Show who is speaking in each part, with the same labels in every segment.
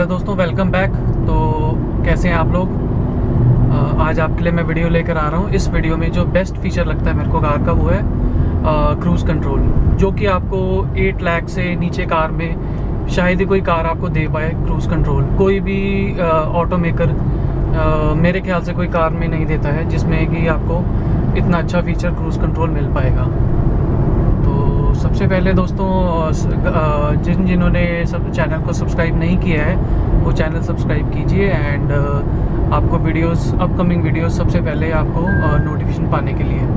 Speaker 1: दोस्तों, welcome back. तो कैसे हैं आप लोग? आज आपके लिए मैं वीडियो लेकर आ रहा हूँ। इस वीडियो में जो बेस्ट फीचर लगता है मेरे को कार का वो है क्रूज़ कंट्रोल, जो कि आपको 8 लाख से नीचे कार में शायद ही कोई कार आपको दे पाए। क्रूज़ कंट्रोल कोई भी ऑटो मेकर मेरे ख्याल से कोई कार में नहीं देता है जिसमें कि आपको इतना अच्छा फीचर क्रूज़ कंट्रोल मिल पाएगा। तो सबसे पहले दोस्तों, जिन्होंने सब चैनल को सब्सक्राइब नहीं किया है वो चैनल सब्सक्राइब कीजिए एंड आपको वीडियोस, अपकमिंग वीडियोस सबसे पहले आपको नोटिफिकेशन पाने के लिए।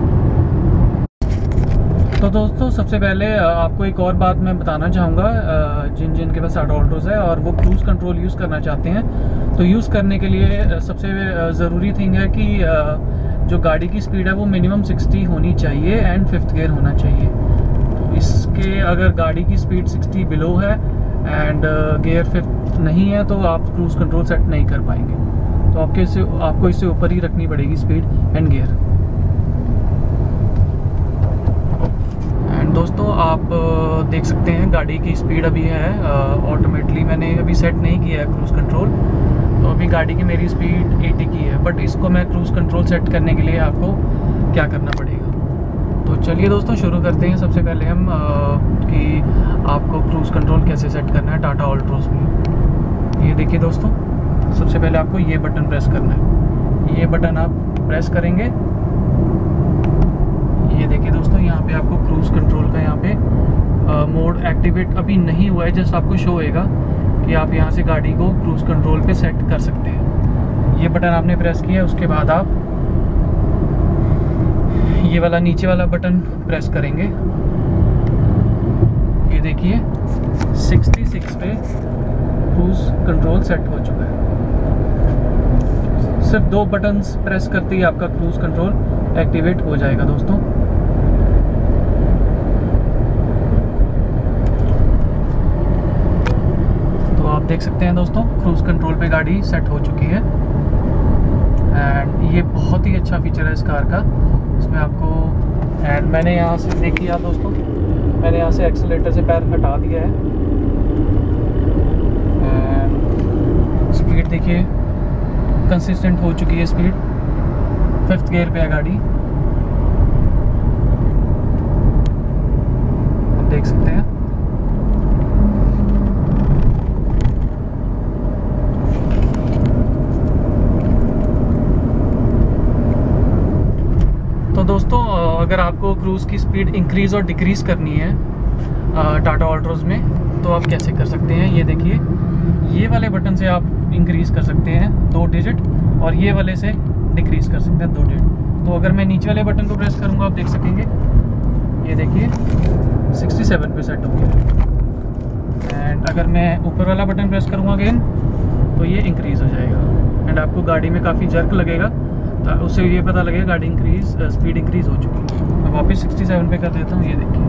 Speaker 1: तो दोस्तों, सबसे पहले आपको एक और बात मैं बताना चाहूँगा। जिनके पास टाटा ऑल्ट्रोज़ है और वो क्रूज़ कंट्रोल यूज़ करना चाहते हैं, तो यूज़ करने के लिए सबसे ज़रूरी थिंग है कि जो गाड़ी की स्पीड है वो मिनिमम 60 होनी चाहिए एंड 5th गियर होना चाहिए। तो इसके अगर गाड़ी की स्पीड 60 बिलो है एंड गियर 5th नहीं है तो आप क्रूज़ कंट्रोल सेट नहीं कर पाएंगे। तो आपको इससे ऊपर ही रखनी पड़ेगी स्पीड एंड गियर। एंड दोस्तों, आप देख सकते हैं गाड़ी की स्पीड अभी है ऑटोमेटिकली मैंने अभी सेट नहीं किया है क्रूज़ कंट्रोल। तो अभी गाड़ी की मेरी स्पीड 80 की है, बट इसको मैं क्रूज़ कंट्रोल सेट करने के लिए आपको क्या करना पड़ेगा। तो चलिए दोस्तों, शुरू करते हैं। सबसे पहले हम कि आपको क्रूज़ कंट्रोल कैसे सेट करना है टाटा ऑल्ट्रोज़ में। ये देखिए दोस्तों, सबसे पहले आपको ये बटन प्रेस करना है। ये बटन आप प्रेस करेंगे, ये देखिए दोस्तों, यहाँ पे आपको क्रूज़ कंट्रोल का यहाँ पे मोड एक्टिवेट अभी नहीं हुआ है, जस्ट आपको शो होएगा कि आप यहाँ से गाड़ी को क्रूज़ कंट्रोल पे सेट कर सकते हैं। ये बटन आपने प्रेस किया, उसके बाद आप ये वाला नीचे वाला बटन प्रेस करेंगे। ये देखिए 66 पे क्रूज़ कंट्रोल सेट हो चुका है। सिर्फ 2 बटन्स प्रेस करते ही आपका क्रूज़ कंट्रोल एक्टिवेट हो जाएगा दोस्तों। तो आप देख सकते हैं दोस्तों, क्रूज़ कंट्रोल पे गाड़ी सेट हो चुकी है एंड ये बहुत ही अच्छा फीचर है इस कार का। इसमें आपको एंड मैंने यहाँ से देखिए आप दोस्तों, मैंने यहाँ से एक्सीलेटर से पैर हटा दिया है एंड स्पीड देखिए कंसिस्टेंट हो चुकी है। स्पीड 5th गियर पे है गाड़ी, आप देख सकते हैं। तो दोस्तों, अगर आपको क्रूज़ की स्पीड इंक्रीज़ और डिक्रीज़ करनी है टाटा ऑल्ट्रोज़ में, तो आप कैसे कर सकते हैं। ये देखिए, ये वाले बटन से आप इंक्रीज़ कर सकते हैं 2 डिजिट और ये वाले से डिक्रीज़ कर सकते हैं 2 डिजिट। तो अगर मैं नीचे वाले बटन को प्रेस करूँगा, आप देख सकेंगे, ये देखिए 67 पे सेट हो गया। एंड अगर मैं ऊपर वाला बटन प्रेस करूँगा अगेन, तो ये इंक्रीज़ हो जाएगा एंड आपको गाड़ी में काफ़ी जर्क लगेगा। उससे ये पता लगेगा गाड़ी स्पीड इंक्रीज़ हो चुकी है। मैं वापस 67 पे कर देता हूँ, ये देखिए।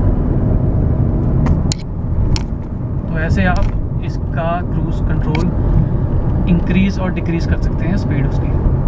Speaker 1: तो ऐसे आप इसका क्रूज़ कंट्रोल इंक्रीज़ और डिक्रीज़ कर सकते हैं स्पीड उसकी।